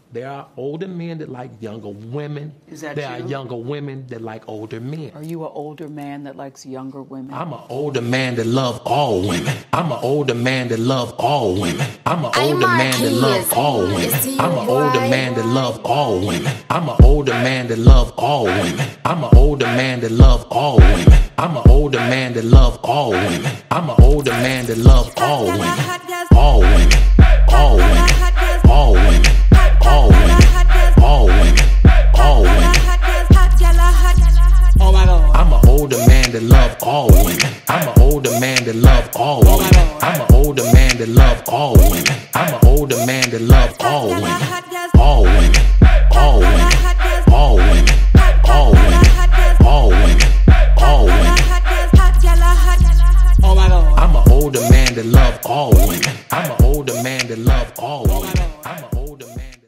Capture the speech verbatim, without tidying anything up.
There are older men that like younger women. Is that There you? are younger women that like older men. Are you an older man that likes younger women? I'm an older man that love all women. I'm an older man that love all women. I'm an older man that love all women. I'm an older man that love all women. I'm an older man that love all women. I'm an older man that love all women. I'm an older man that love all women. I'm an older man that love all women. All women. All women. All women.